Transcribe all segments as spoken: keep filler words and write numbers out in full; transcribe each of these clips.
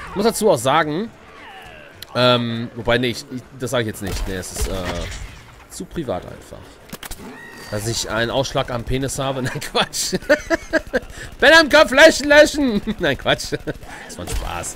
Ich muss dazu auch sagen, ähm, wobei, nee, ich, ich, das sage ich jetzt nicht. Nee, es ist, äh, zu privat einfach. Dass ich einen Ausschlag am Penis habe. Nein, Quatsch. Ben am Kopf löschen, löschen. Nein, Quatsch. Das war ein Spaß.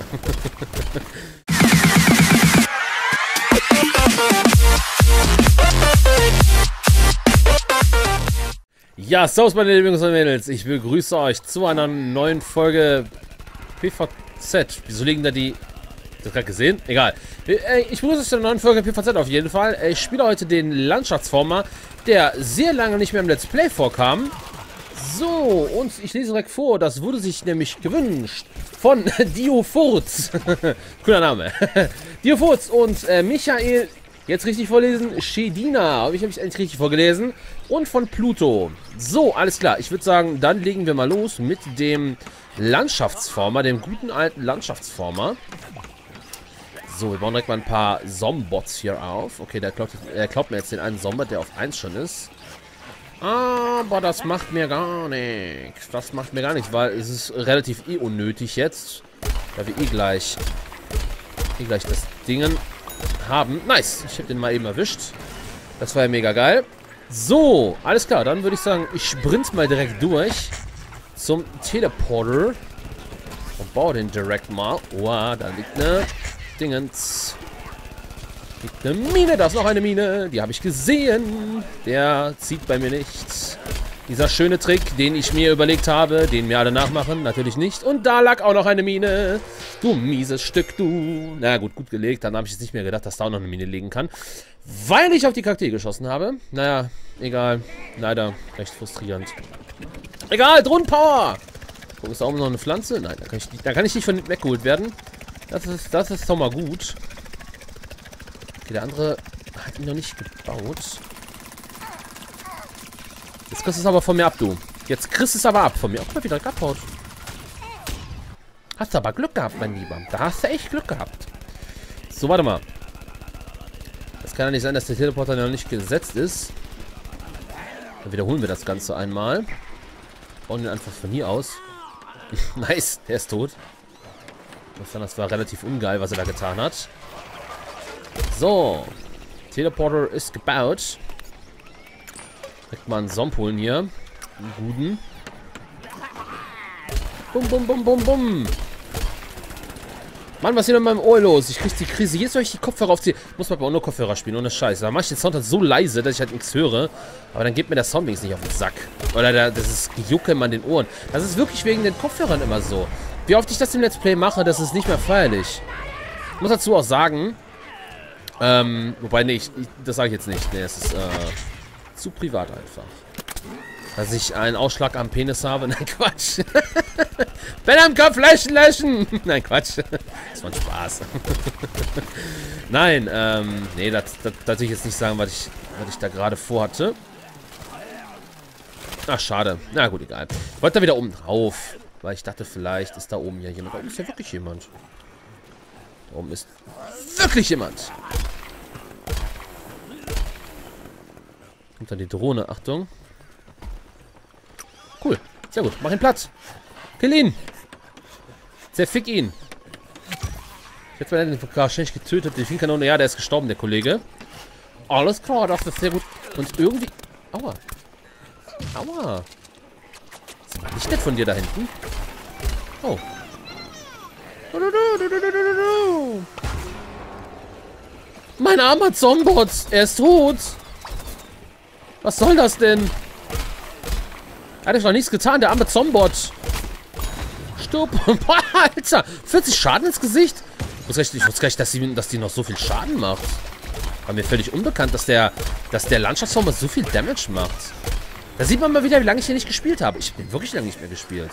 Ja, servus meine lieben Jungs und Mädels. Ich begrüße euch zu einer neuen Folge P V Z. Wieso liegen da die... Hast du gerade gesehen? Egal. Ich begrüße euch zu einer neuen Folge P V Z auf jeden Fall. Ich spiele heute den Landschaftsformer, der sehr lange nicht mehr im Let's Play vorkam. So, und ich lese direkt vor. Das wurde sich nämlich gewünscht von Diofurz. Cooler Name. Diofurz und äh, Michael... Jetzt richtig vorlesen. Shedina. Habe ich nämlich eigentlich richtig vorgelesen. Und von Pluto. So, alles klar. Ich würde sagen, dann legen wir mal los mit dem Landschaftsformer. Dem guten alten Landschaftsformer. So, wir bauen direkt mal ein paar Zombots hier auf. Okay, der glaubt, er glaubt mir jetzt den einen Zombot, der auf eins schon ist. Aber das macht mir gar nichts. Das macht mir gar nichts, weil es ist relativ eh unnötig jetzt. Da wir eh gleich, eh gleich das Dingen haben. Nice. Ich habe den mal eben erwischt. Das war ja mega geil. So, alles klar. Dann würde ich sagen, ich sprint mal direkt durch zum Teleporter und baue den direkt mal. Wow, da liegt eine Dingens. Liegt eine Mine. Da ist noch eine Mine. Die habe ich gesehen. Der zieht bei mir nichts. Dieser schöne Trick, den ich mir überlegt habe, den mir alle nachmachen, natürlich nicht. Und da lag auch noch eine Mine. Du mieses Stück, du. Na gut, gut gelegt. Dann habe ich jetzt nicht mehr gedacht, dass da auch noch eine Mine liegen kann. Weil ich auf die Charaktere geschossen habe. Naja, egal. Leider recht frustrierend. Egal, Drohnenpower. Guck, ist da oben noch eine Pflanze? Nein, da kann ich nicht, da kann ich nicht von hinten weggeholt werden. Das ist, das ist doch mal gut. Okay, der andere hat ihn noch nicht gebaut. Jetzt kriegst du es aber von mir ab, du. Jetzt kriegst du es aber ab von mir. Auch mal wieder abhaut. Hast du aber Glück gehabt, mein Lieber. Da hast du echt Glück gehabt. So, warte mal. Das kann ja nicht sein, dass der Teleporter noch nicht gesetzt ist. Dann wiederholen wir das Ganze einmal. Bauen ihn einfach von hier aus. Nice, der ist tot. Das war relativ ungeil, was er da getan hat. So. Teleporter ist gebaut. Direkt mal einen Zomb holen hier. Einen guten. Bum, bum, bum, bum, bum. Mann, was ist hier mit meinem Ohr los? Ich krieg die Krise. Jetzt soll ich die Kopfhörer aufziehen. Ich muss mal bei nur Kopfhörer spielen, ohne Scheiß. Da mache ich den Sound halt so leise, dass ich halt nichts höre. Aber dann geht mir der Sound wenigstens nicht auf den Sack. Oder der, das ist Gejucke an den Ohren. Das ist wirklich wegen den Kopfhörern immer so. Wie oft ich das im Let's Play mache, das ist nicht mehr feierlich. Ich muss dazu auch sagen, ähm, wobei, nee, ich, ich, das sage ich jetzt nicht. Nee, es ist, äh, zu privat einfach. Dass ich einen Ausschlag am Penis habe. Nein, Quatsch. Ben am Kopf löschen, löschen. Nein, Quatsch. Das war ein Spaß. Nein, ähm, nee, das, das, das will ich jetzt nicht sagen, was ich, was ich da gerade vorhatte. Ach, schade. Na gut, egal. Ich wollte da wieder oben drauf. Weil ich dachte, vielleicht ist da oben ja jemand. Da oben ist ja wirklich jemand. Da oben ist wirklich jemand. Kommt dann die Drohne. Achtung. Cool. Sehr gut. Mach ihn platt. Kill ihn. Zerfick ihn. Ich hätte den wahrscheinlich getötet. Die Finkanone. Ja, der ist gestorben, der Kollege. Alles klar. Das ist sehr gut. Und irgendwie... Aua. Aua. Das war nicht nett von dir da hinten. Oh. Mein armer Zombot. Er ist tot. Was soll das denn? Er hat doch nichts getan, der arme Zombot. Stirb. Alter. vierzig Schaden ins Gesicht? Ich wusste gar nicht, dass die, dass die noch so viel Schaden macht. War mir völlig unbekannt, dass der, dass der Landschaftsformer so viel Damage macht. Da sieht man mal wieder, wie lange ich hier nicht gespielt habe. Ich bin wirklich lange nicht mehr gespielt.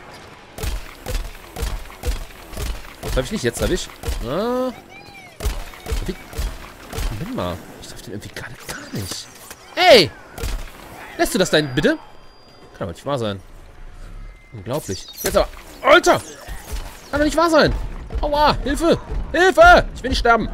Was habe ich nicht? Jetzt habe ich. Ah. Wie? Moment mal. Ich darf den irgendwie gar nicht. Gar nicht. Ey! Lässt du das denn bitte? Kann doch nicht wahr sein. Unglaublich. Jetzt aber. Alter! Kann doch nicht wahr sein. Aua! Hilfe! Hilfe! Ich will nicht sterben.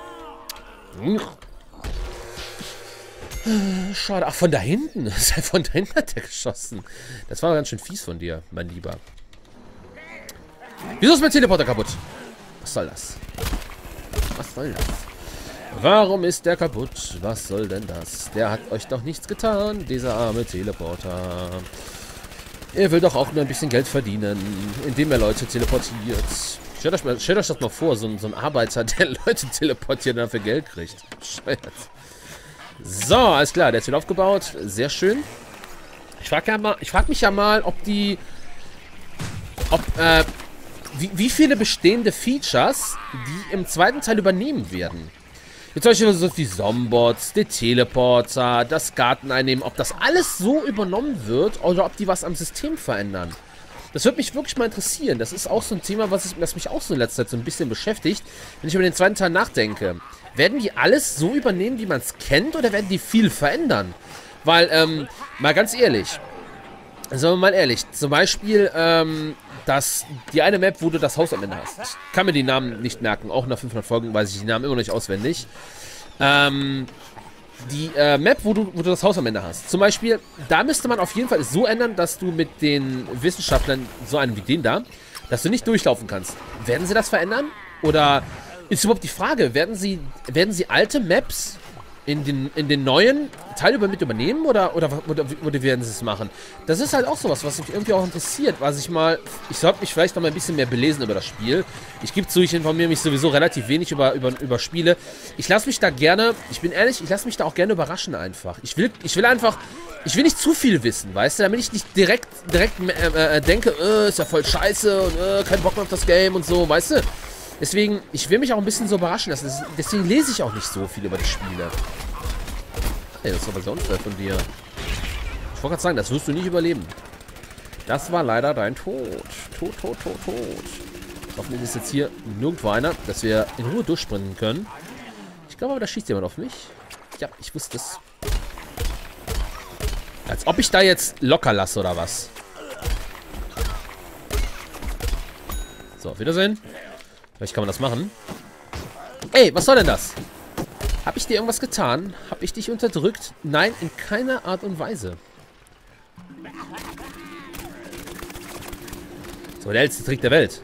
Schade. Ach, von da hinten. Von da hinten hat der geschossen. Das war ganz schön fies von dir, mein Lieber. Wieso ist mein Teleporter kaputt? Was soll das? Was soll das? Warum ist der kaputt? Was soll denn das? Der hat euch doch nichts getan, dieser arme Teleporter. Er will doch auch nur ein bisschen Geld verdienen, indem er Leute teleportiert. Stellt euch, mal, stellt euch das mal vor, so ein, so ein Arbeiter, der Leute teleportiert und dafür Geld kriegt. Bescheuert. So, alles klar, der ist wieder aufgebaut. Sehr schön. Ich frage ja mal, ich frage mich ja mal, ob die... Ob, äh... Wie, wie viele bestehende Features, die im zweiten Teil übernehmen werden. Jetzt zum Beispiel so die Zombots, die Teleporter, das Garten einnehmen, ob das alles so übernommen wird oder ob die was am System verändern. Das würde mich wirklich mal interessieren. Das ist auch so ein Thema, was, ich, was mich auch so in letzter Zeit so ein bisschen beschäftigt, wenn ich über den zweiten Teil nachdenke. Werden die alles so übernehmen, wie man es kennt, oder werden die viel verändern? Weil, ähm, mal ganz ehrlich, sagen wir mal ehrlich, zum Beispiel, ähm, dass die eine Map, wo du das Haus am Ende hast. Ich kann mir die Namen nicht merken. Auch nach fünfhundert Folgen weiß ich die Namen immer noch nicht auswendig. Ähm, die äh, Map, wo du, wo du das Haus am Ende hast. Zum Beispiel, da müsste man auf jeden Fall es so ändern, dass du mit den Wissenschaftlern, so einen wie den da, dass du nicht durchlaufen kannst. Werden sie das verändern? Oder ist überhaupt die Frage, werden sie, werden sie alte Maps in den, in den neuen Teil über mit übernehmen oder, oder, oder, oder werden sie es machen? Das ist halt auch sowas, was mich irgendwie auch interessiert, was ich mal, ich sollte mich vielleicht noch mal ein bisschen mehr belesen über das Spiel. Ich gebe zu, ich informiere mich sowieso relativ wenig über, über, über Spiele. Ich lasse mich da gerne, ich bin ehrlich, ich lasse mich da auch gerne überraschen einfach. Ich will, ich will einfach, ich will nicht zu viel wissen, weißt du, damit ich nicht direkt, direkt äh, äh, denke, äh, ist ja voll scheiße und äh, kein Bock mehr auf das Game und so, weißt du? Deswegen, ich will mich auch ein bisschen so überraschen lassen. Deswegen lese ich auch nicht so viel über die Spiele. Ey, das ist aber sehr unfair von dir. Ich wollte gerade sagen, das wirst du nicht überleben. Das war leider dein Tod. Tod, Tod, Tod, Tod. Hoffentlich ist jetzt hier nirgendwo einer, dass wir in Ruhe durchspringen können. Ich glaube aber, da schießt jemand auf mich. Ja, ich wusste es. Als ob ich da jetzt locker lasse, oder was? So, auf Wiedersehen. Vielleicht kann man das machen. Ey, was soll denn das? Hab ich dir irgendwas getan? Hab ich dich unterdrückt? Nein, in keiner Art und Weise. So, der älteste Trick der Welt.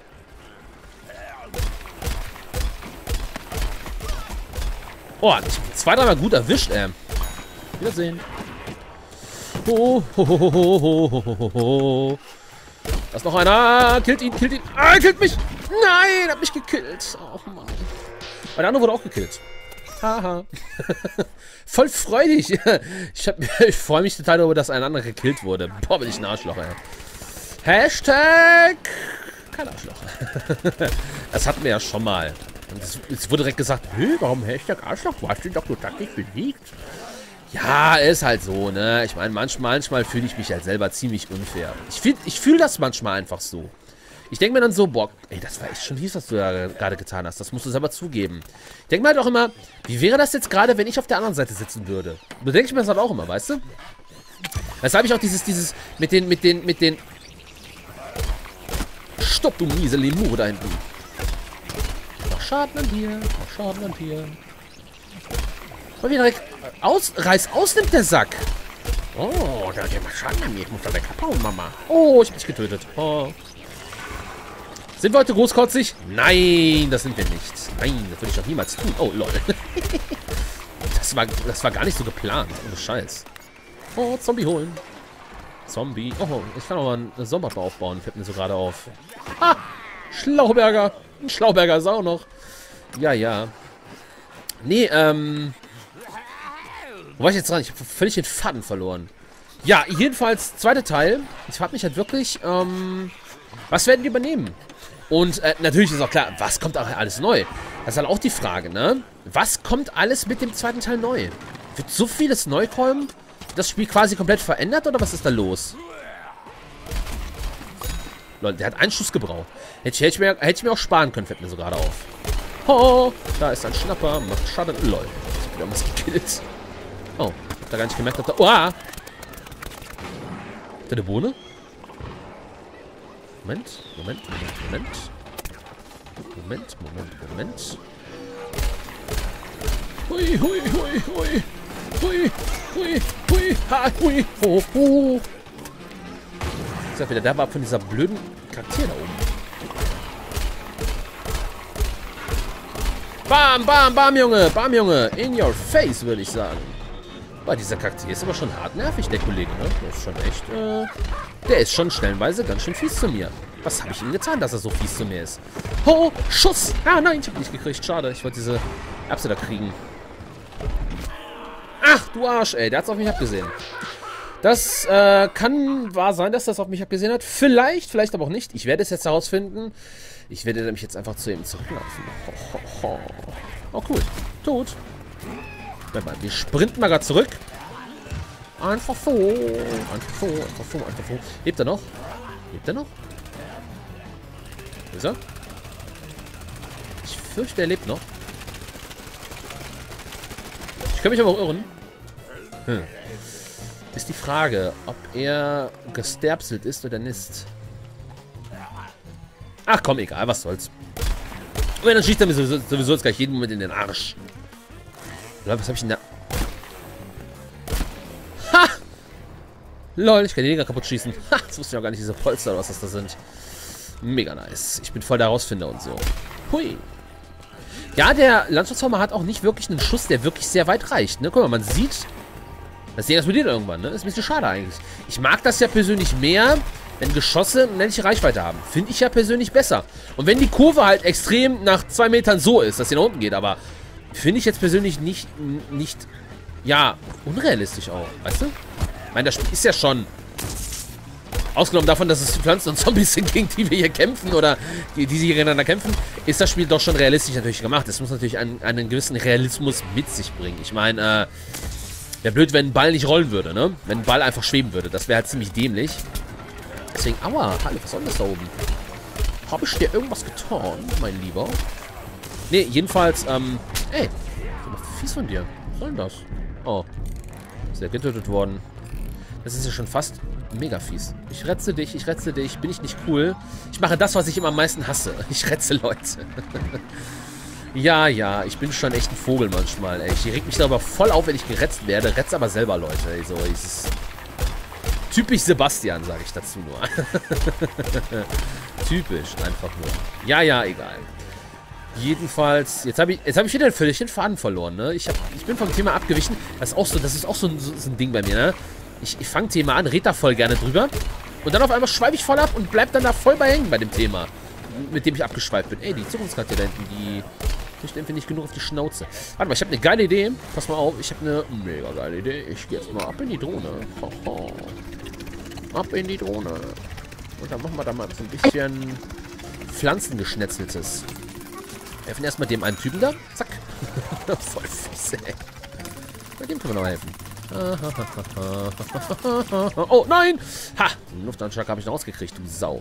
Oh, zwei, dreimal gut erwischt, ey. Wiedersehen. Ho, ho, ho, ho, ho, ho, ho, ho. Da ist noch einer. Killt ihn, killt ihn. Ah, killt mich. Nein, hat mich gekillt. Oh Mann. Aber der andere wurde auch gekillt. Haha. Voll freudig. Ich, hab, ich freue mich total darüber, dass ein anderer gekillt wurde. Boah, bin ich ein Arschloch, ey. Hashtag kein Arschloch. Das hatten wir ja schon mal. Und es, es wurde direkt gesagt, hey, warum Hashtag Arschloch? Du hast ihn doch total nicht besiegt. Ja, ist halt so, ne? Ich meine, manchmal, manchmal fühle ich mich halt selber ziemlich unfair. Ich fühle ich fühl das manchmal einfach so. Ich denke mir dann so, boah, ey, das war echt schon fies, was du da gerade getan hast. Das musst du selber zugeben. Ich denke mir halt auch immer, wie wäre das jetzt gerade, wenn ich auf der anderen Seite sitzen würde? Da denke ich mir das halt auch immer, weißt du? Deshalb habe ich auch dieses, dieses, mit den, mit den, mit den... Stopp, du miese Lemur da hinten. Mach Schaden an dir, mach Schaden an dir. Und wieder direkt aus, Reiß aus nimmt der Sack. Oh, der, der macht Schaden an mir. Ich muss da weg abhauen, Mama. Oh, ich hab dich getötet. Oh. Sind wir heute großkotzig? Nein, das sind wir nicht. Nein, das würde ich doch niemals tun. Oh, lol. Das war, das war gar nicht so geplant. Oh, Scheiß. Oh, Zombie holen. Zombie. Oh, ich kann auch mal einen Sommerbau aufbauen. Fällt mir so gerade auf. Ah, Schlauberger. Ein Schlauberger ist auch noch. Ja, ja. Nee, ähm... Wo war ich jetzt dran? Ich habe völlig den Faden verloren. Ja, jedenfalls, zweiter Teil. Ich frage mich halt wirklich, ähm... was werden die übernehmen? Und äh, natürlich ist auch klar, was kommt auch alles neu? Das ist halt auch die Frage, ne? Was kommt alles mit dem zweiten Teil neu? Wird so vieles neu kommen? Das Spiel quasi komplett verändert oder was ist da los? Leute, der hat einen Schuss gebraucht. Hätte ich, hätte ich, mir, hätte ich mir auch sparen können, fällt mir so gerade auf. Oh, da ist ein Schnapper, macht Schaden. Lol, ich hab wieder was gekillt. Oh, hab da gar nicht gemerkt, dass da... Oh, ah! Ist da eine Bohne? Moment, Moment, Moment, Moment. Moment, Moment, Moment. Hui, hui, hui, hui. Hui, hui, hui, ha, hui, ho, ho. Ich sag wieder, der war von dieser blöden Charakter da oben. Bam, bam, bam, Junge. Bam, Junge. In your face, würde ich sagen. Boah, dieser Charakter ist aber schon hart nervig, der Kollege, ne? Der ist schon echt, äh... Der ist schon stellenweise ganz schön fies zu mir. Was habe ich ihm getan, dass er so fies zu mir ist? Oh, Schuss! Ah, nein, ich habe nicht gekriegt. Schade, ich wollte diese Erbse da kriegen. Ach, du Arsch, ey. Der hat's auf mich abgesehen. Das, äh, kann wahr sein, dass das auf mich abgesehen hat. Vielleicht, vielleicht aber auch nicht. Ich werde es jetzt herausfinden. Ich werde nämlich jetzt einfach zu ihm zurücklaufen. Oh, oh, oh. Oh, cool. Tot. Wir sprinten mal gerade zurück. Einfach so. Einfach so, einfach so, einfach so. Lebt er noch? Lebt er noch? Wo ist er? Ich fürchte, er lebt noch. Ich kann mich aber auch irren. Hm. Ist die Frage, ob er gesterbselt ist oder nicht. Ach komm, egal, was soll's. Und dann schießt er mir sowieso, sowieso jetzt gleich jeden Moment in den Arsch. Lol, was hab ich denn da? Ha! Lol, ich kann die Dinger kaputt schießen. Ha, das wusste ich auch gar nicht, diese Polster oder was das da sind. Mega nice. Ich bin voll der Herausfinder und so. Hui. Ja, der Landschaftsformer hat auch nicht wirklich einen Schuss, der wirklich sehr weit reicht. Ne? Guck mal, man sieht, das Ding explodiert irgendwann. Ne? Ist ein bisschen schade eigentlich. Ich mag das ja persönlich mehr, wenn Geschosse eine ähnliche Reichweite haben. Finde ich ja persönlich besser. Und wenn die Kurve halt extrem nach zwei Metern so ist, dass sie nach unten geht, aber finde ich jetzt persönlich nicht, nicht, ja, unrealistisch auch, weißt du? Ich meine, das Spiel ist ja schon, ausgenommen davon, dass es Pflanzen und Zombies sind, gegen die wir hier kämpfen, oder die, die sie gegeneinander kämpfen, ist das Spiel doch schon realistisch natürlich gemacht. Es muss natürlich einen, einen gewissen Realismus mit sich bringen. Ich meine, äh, wäre blöd, wenn ein Ball nicht rollen würde, ne? Wenn ein Ball einfach schweben würde. Das wäre halt ziemlich dämlich. Deswegen, aua, hallo, was soll das da oben? Habe ich dir irgendwas getan, mein Lieber? Ne, jedenfalls, ähm, ey, das ist aber fies von dir. Was soll denn das? Oh, ist ja getötet worden. Das ist ja schon fast mega fies. Ich retze dich, ich retze dich. Bin ich nicht cool? Ich mache das, was ich immer am meisten hasse. Ich retze Leute. Ja, ja, ich bin schon echt ein Vogel manchmal, ey. Ich reg mich darüber voll auf, wenn ich geretzt werde. Retze aber selber Leute, ey. So, dieses typisch Sebastian, sage ich dazu nur. Typisch, einfach nur. Ja, ja, egal. Jedenfalls, jetzt habe ich, jetzt hab ich wieder völlig den Faden verloren, ne? Ich, hab, ich bin vom Thema abgewichen. Das ist auch so, das ist auch so ein, so, so ein Ding bei mir, ne? Ich, ich fange Thema an, red da voll gerne drüber. Und dann auf einmal schweife ich voll ab und bleib dann da voll bei hängen bei dem Thema. Mit dem ich abgeschweift bin. Ey, die Zukunftskarte da hinten, die kriegt irgendwie nicht genug auf die Schnauze. Warte mal, ich habe eine geile Idee. Pass mal auf, ich habe eine mega geile Idee. Ich gehe jetzt mal ab in die Drohne. Ho, ho. Ab in die Drohne. Und dann machen wir da mal so ein bisschen Pflanzengeschnetzeltes. Wir helfen erstmal dem einen Typen da. Zack. Voll fies, ey. Bei dem können wir noch helfen. Oh, nein! Ha! Den Luftanschlag habe ich noch ausgekriegt, du Sau.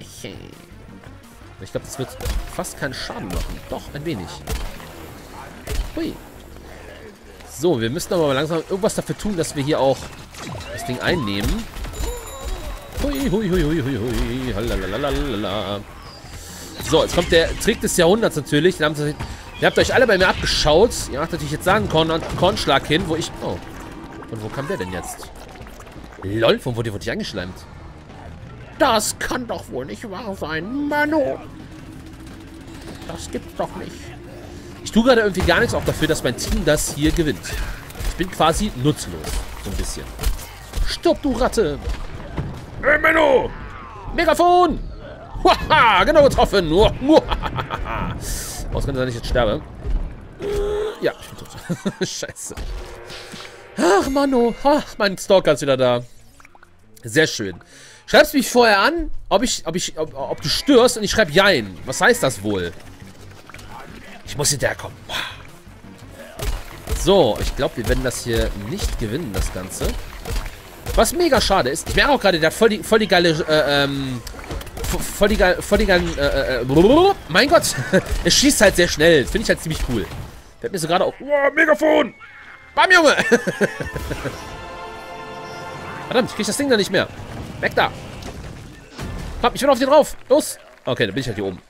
Ich glaube, das wird fast keinen Schaden machen. Doch, ein wenig. Hui. So, wir müssen aber langsam irgendwas dafür tun, dass wir hier auch das Ding einnehmen. Hui, hui, hui, hui, hui, hui. Halalalala. So, jetzt kommt der Trick des Jahrhunderts natürlich. Den haben Sie, ihr habt euch alle bei mir abgeschaut. Ihr macht natürlich jetzt da einen Korn, Kornschlag hin, wo ich... Oh. Und wo kam der denn jetzt? Lol, von wo der wurde ich angeschleimt? Das kann doch wohl nicht wahr sein, Mano. Das gibt's doch nicht. Ich tue gerade irgendwie gar nichts auch dafür, dass mein Team das hier gewinnt. Ich bin quasi nutzlos. So ein bisschen. Stopp, du Ratte. Hey, Mano. Megafon. Haha, genau getroffen. Aus kann sein, dass ich jetzt sterbe. Ja, ich bin tot. Scheiße. Ach, Mano. Ach, mein Stalker ist wieder da. Sehr schön. Schreibst mich vorher an, ob ich, ob ich, ob, ob du störst und ich schreibe Jein. Was heißt das wohl? Ich muss hinterherkommen. So, ich glaube, wir werden das hier nicht gewinnen, das Ganze. Was mega schade ist. Ich merke auch gerade, der hat voll die, voll die geile, äh, ähm, voll die geile, voll die geilen, äh, äh, mein Gott. Es schießt halt sehr schnell. Das finde ich halt ziemlich cool. Der hat mir so gerade auch, oh, Megafon. Bam, Junge. Verdammt, ich krieg das Ding da nicht mehr. Weg da. Komm, ich will auf den drauf. Los. Okay, dann bin ich halt hier oben.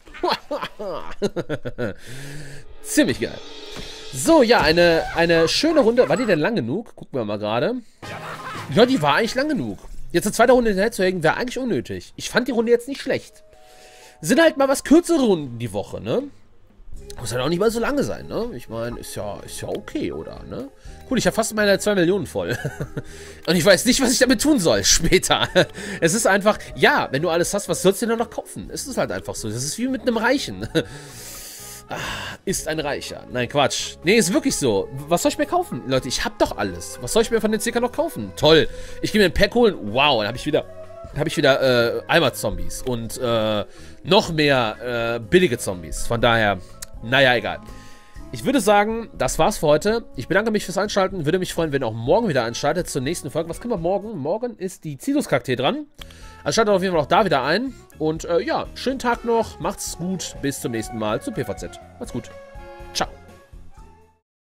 Ziemlich geil. So, ja, eine, eine schöne Runde. War die denn lang genug? Gucken wir mal gerade. Ja, die war eigentlich lang genug. Jetzt eine zweite Runde hinterher zu hängen, wäre eigentlich unnötig. Ich fand die Runde jetzt nicht schlecht. Sind halt mal was kürzere Runden die Woche, ne? Muss halt auch nicht mal so lange sein, ne? Ich meine, ist ja, ist ja okay, oder, ne? Cool, ich habe fast meine zwei Millionen voll. Und ich weiß nicht, was ich damit tun soll später. Es ist einfach, ja, wenn du alles hast, was sollst du denn noch kaufen? Es ist halt einfach so. Das ist wie mit einem Reichen. Ah, ist ein Reicher. Nein, Quatsch. Nee, ist wirklich so. Was soll ich mir kaufen? Leute, ich hab doch alles. Was soll ich mir von den C K noch kaufen? Toll. Ich gehe mir ein Pack holen. Wow, dann habe ich wieder... habe ich wieder äh, Eimer-Zombies und äh, noch mehr äh, billige Zombies. Von daher, naja, egal. Ich würde sagen, das war's für heute. Ich bedanke mich fürs Einschalten. Würde mich freuen, wenn ihr auch morgen wieder einschaltet zur nächsten Folge. Was können wir morgen? Morgen ist die Zidus-Kakteen dran. Also schaltet auf jeden Fall auch da wieder ein. Und äh, ja, schönen Tag noch. Macht's gut. Bis zum nächsten Mal zu P V Z. Macht's gut.